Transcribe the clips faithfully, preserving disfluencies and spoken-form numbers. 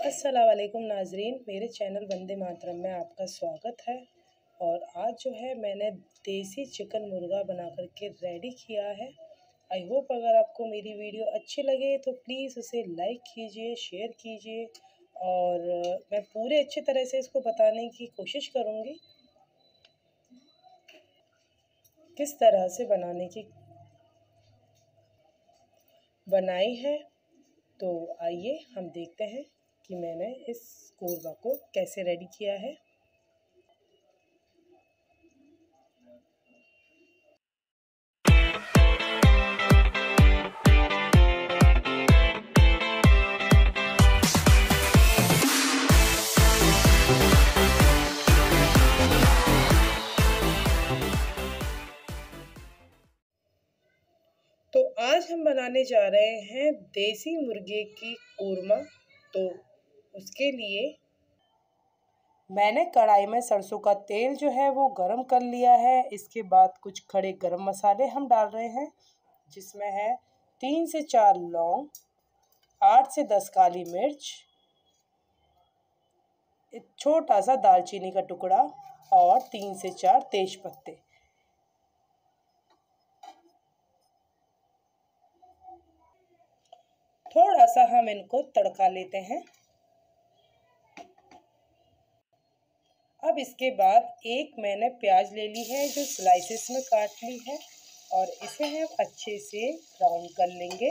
अस्सलाम वालेकुम नाजरीन, मेरे चैनल वंदे मातरम में आपका स्वागत है। और आज जो है मैंने देसी चिकन मुर्गा बना कर के रेडी किया है। आई होप अगर आपको मेरी वीडियो अच्छी लगे तो प्लीज़ उसे लाइक कीजिए, शेयर कीजिए। और मैं पूरे अच्छे तरह से इसको बताने की कोशिश करूँगी किस तरह से बनाने की बनाई है। तो आइए हम देखते हैं कि मैंने इस कोरमा को कैसे रेडी किया है। तो आज हम बनाने जा रहे हैं देसी मुर्गे की कोरमा। तो उसके लिए मैंने कढ़ाई में सरसों का तेल जो है वो गरम कर लिया है। इसके बाद कुछ खड़े गरम मसाले हम डाल रहे हैं, जिसमें है तीन से चार लौंग, आठ से दस काली मिर्च, एक छोटा सा दालचीनी का टुकड़ा और तीन से चार तेज पत्ते। थोड़ा सा हम इनको तड़का लेते हैं। अब इसके बाद एक मैंने प्याज ले ली है जो स्लाइसेस में काट ली है, और इसे हम अच्छे से ब्राउन कर लेंगे।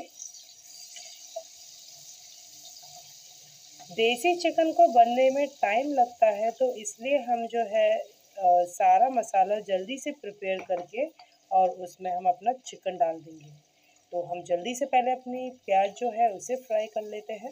देसी चिकन को बनने में टाइम लगता है, तो इसलिए हम जो है आ, सारा मसाला जल्दी से प्रिपेयर करके और उसमें हम अपना चिकन डाल देंगे। तो हम जल्दी से पहले अपनी प्याज जो है उसे फ्राई कर लेते हैं।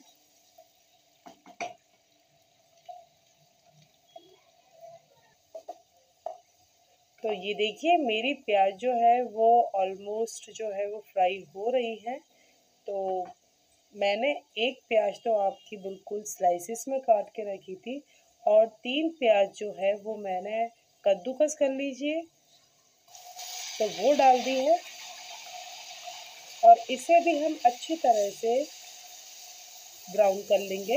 तो ये देखिए मेरी प्याज जो है वो ऑलमोस्ट जो है वो फ्राई हो रही है। तो मैंने एक प्याज तो आपकी बिल्कुल स्लाइसेस में काट के रखी थी, और तीन प्याज जो है वो मैंने कद्दूकस कर लीजिए तो वो डाल दी है, और इसे भी हम अच्छी तरह से ब्राउन कर लेंगे।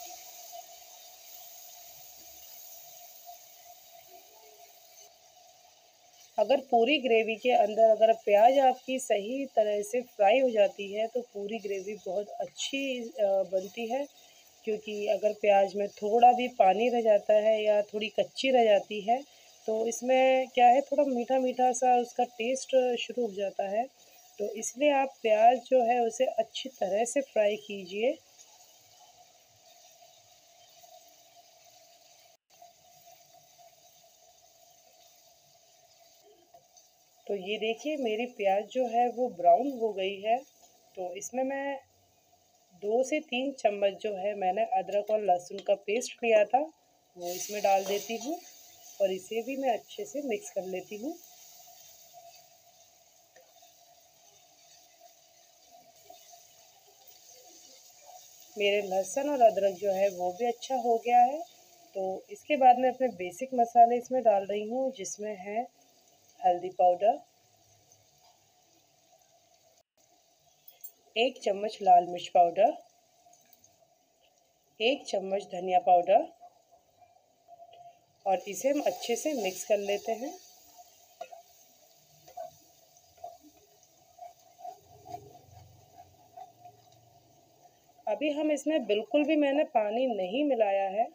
अगर पूरी ग्रेवी के अंदर अगर प्याज आपकी सही तरह से फ्राई हो जाती है तो पूरी ग्रेवी बहुत अच्छी बनती है। क्योंकि अगर प्याज में थोड़ा भी पानी रह जाता है या थोड़ी कच्ची रह जाती है तो इसमें क्या है, थोड़ा मीठा मीठा सा उसका टेस्ट शुरू हो जाता है। तो इसलिए आप प्याज जो है उसे अच्छी तरह से फ्राई कीजिए। तो ये देखिए मेरी प्याज जो है वो ब्राउन हो गई है। तो इसमें मैं दो से तीन चम्मच जो है मैंने अदरक और लहसुन का पेस्ट लिया था वो इसमें डाल देती हूँ, और इसे भी मैं अच्छे से मिक्स कर लेती हूँ। मेरे लहसुन और अदरक जो है वो भी अच्छा हो गया है। तो इसके बाद मैं अपने बेसिक मसाले इसमें डाल रही हूँ, जिसमें है हल्दी पाउडर, एक चम्मच लाल मिर्च पाउडर, एक चम्मच धनिया पाउडर, और इसे हम अच्छे से मिक्स कर लेते हैं। अभी हम इसमें बिल्कुल भी मैंने पानी नहीं मिलाया है।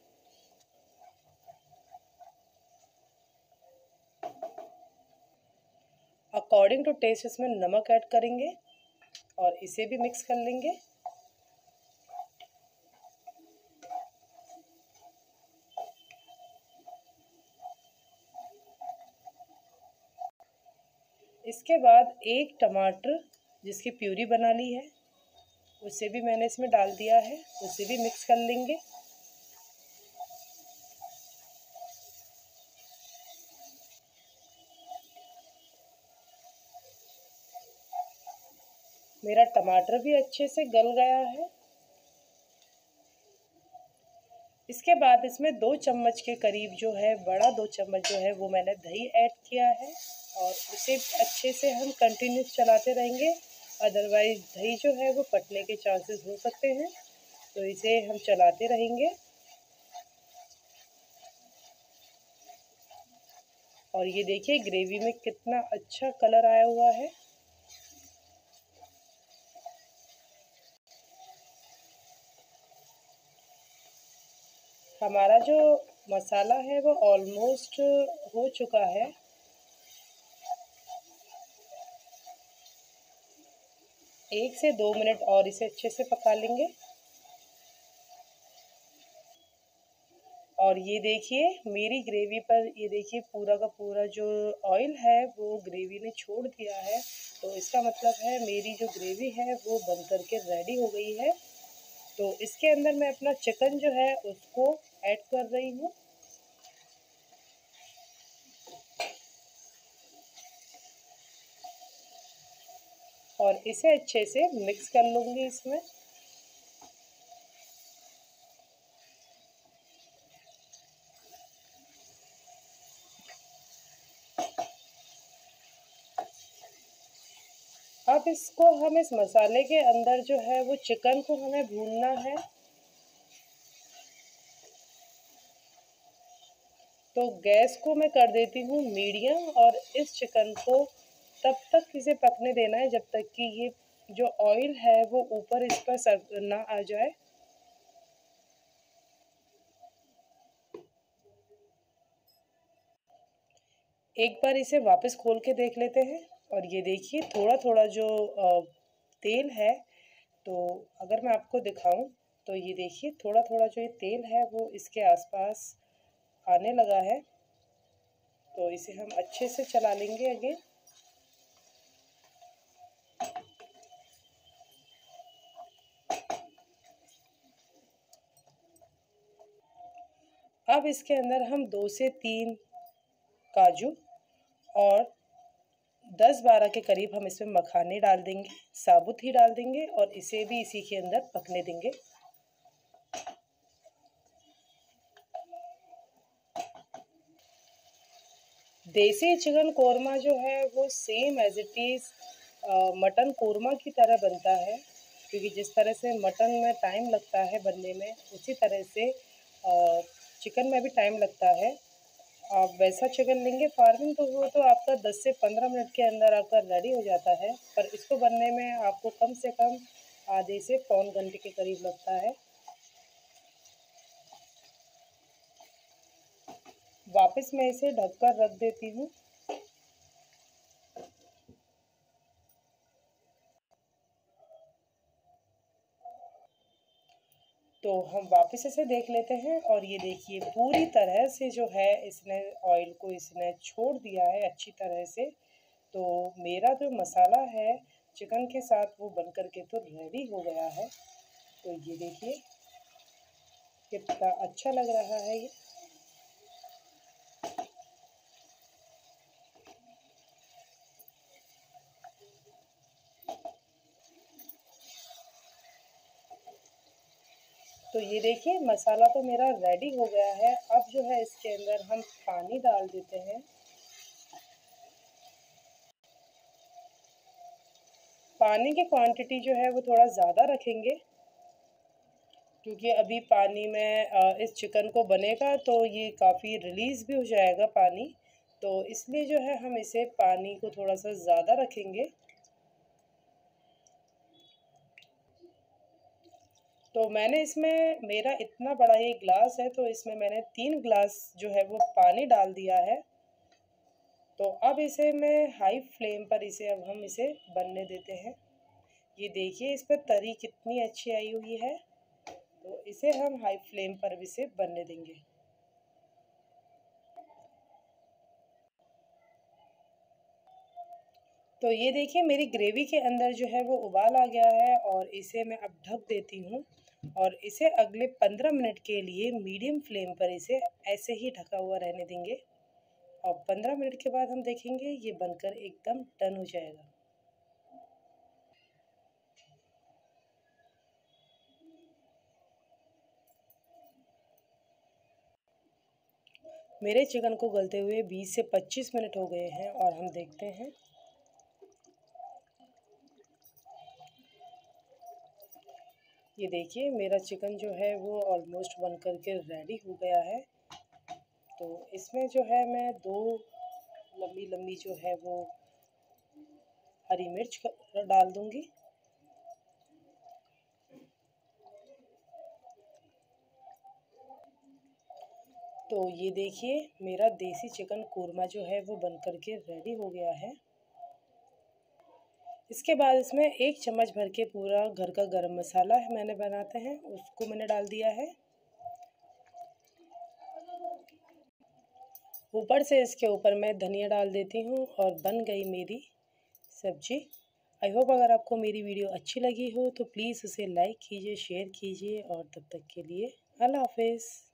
अकॉर्डिंग टू टेस्ट इसमें नमक ऐड करेंगे और इसे भी मिक्स कर लेंगे। इसके बाद एक टमाटर जिसकी प्यूरी बना ली है उसे भी मैंने इसमें डाल दिया है, उसे भी मिक्स कर लेंगे। मेरा टमाटर भी अच्छे से गल गया है। इसके बाद इसमें दो चम्मच के करीब जो है, बड़ा दो चम्मच जो है वो मैंने दही ऐड किया है, और उसे अच्छे से हम कंटिन्यूस चलाते रहेंगे, अदरवाइज दही जो है वो फटने के चांसेस हो सकते हैं। तो इसे हम चलाते रहेंगे और ये देखिए ग्रेवी में कितना अच्छा कलर आया हुआ है। हमारा जो मसाला है वो ऑलमोस्ट हो चुका है। एक से दो मिनट और इसे अच्छे से पका लेंगे। और ये देखिए मेरी ग्रेवी पर ये देखिए पूरा का पूरा जो ऑयल है वो ग्रेवी ने छोड़ दिया है। तो इसका मतलब है मेरी जो ग्रेवी है वो बन कर के रेडी हो गई है। तो इसके अंदर मैं अपना चिकन जो है उसको ऐड कर रही हूँ। और इसे अच्छे से मिक्स कर लूँगी इसमें। अब इसको हम इस मसाले के अंदर जो है वो चिकन को हमें भूनना है। तो गैस को मैं कर देती हूँ मीडियम और इस चिकन को तब तक इसे पकने देना है जब तक कि ये जो ऑयल है वो ऊपर इस पर ना आ जाए। एक बार इसे वापस खोल के देख लेते हैं और ये देखिए थोड़ा थोड़ा जो तेल है, तो अगर मैं आपको दिखाऊं तो ये देखिए थोड़ा थोड़ा जो ये तेल है वो इसके आसपास आने लगा है। तो इसे हम अच्छे से चला लेंगे अगेन। अब इसके अंदर हम दो से तीन काजू और दस बारह के करीब हम इसमें मखाने डाल देंगे, साबुत ही डाल देंगे और इसे भी इसी के अंदर पकने देंगे। देसी चिकन कोरमा जो है वो same as it is mutton korma की तरह बनता है, क्योंकि जिस तरह से मटन में टाइम लगता है बनने में उसी तरह से चिकन में भी टाइम लगता है। आप वैसा चिकन लेंगे फार्मिंग तो वो तो आपका दस से पंद्रह मिनट के अंदर आपका रेडी हो जाता है, पर इसको बनने में आपको कम से कम आधे से पौन घंटे के करीब लगता है। वापस मैं इसे ढककर रख देती हूँ। तो हम वापस इसे देख लेते हैं और ये देखिए पूरी तरह से जो है इसने ऑयल को इसने छोड़ दिया है अच्छी तरह से। तो मेरा जो मसाला है चिकन के साथ वो बन कर के तो रेडी हो गया है। तो ये देखिए कितना अच्छा लग रहा है ये। तो ये देखिए मसाला तो मेरा रेडी हो गया है। अब जो है इसके अंदर हम पानी डाल देते हैं। पानी की क्वांटिटी जो है वो थोड़ा ज़्यादा रखेंगे, क्योंकि अभी पानी में इस चिकन को बनेगा तो ये काफ़ी रिलीज़ भी हो जाएगा पानी, तो इसलिए जो है हम इसे पानी को थोड़ा सा ज़्यादा रखेंगे। तो मैंने इसमें मेरा इतना बड़ा ये ग्लास है तो इसमें मैंने तीन ग्लास जो है वो पानी डाल दिया है। तो अब इसे मैं हाई फ्लेम पर इसे अब हम इसे बनने देते हैं। ये देखिए इस पर तरी कितनी अच्छी आई हुई है। तो इसे हम हाई फ्लेम पर भी इसे बनने देंगे। तो ये देखिए मेरी ग्रेवी के अंदर जो है वो उबाल आ गया है और इसे मैं अब ढक देती हूँ और इसे अगले पंद्रह मिनट के लिए मीडियम फ्लेम पर इसे ऐसे ही ढका हुआ रहने देंगे। और पंद्रह मिनट के बाद हम देखेंगे ये बनकर एकदम डन हो जाएगा। मेरे चिकन को गलते हुए बीस से पच्चीस मिनट हो गए हैं और हम देखते हैं। ये देखिए मेरा चिकन जो है वो ऑलमोस्ट बन कर के रेडी हो गया है। तो इसमें जो है मैं दो लंबी लंबी जो है वो हरी मिर्च डाल दूंगी। तो ये देखिए मेरा देसी चिकन कोरमा जो है वो बन कर के रेडी हो गया है। इसके बाद इसमें एक चम्मच भर के पूरा घर का गरम मसाला है मैंने बनाते हैं उसको मैंने डाल दिया है। ऊपर से इसके ऊपर मैं धनिया डाल देती हूँ और बन गई मेरी सब्जी। आई होप अगर आपको मेरी वीडियो अच्छी लगी हो तो प्लीज़ उसे लाइक कीजिए, शेयर कीजिए और तब तक के लिए अल्लाह हाफिज़।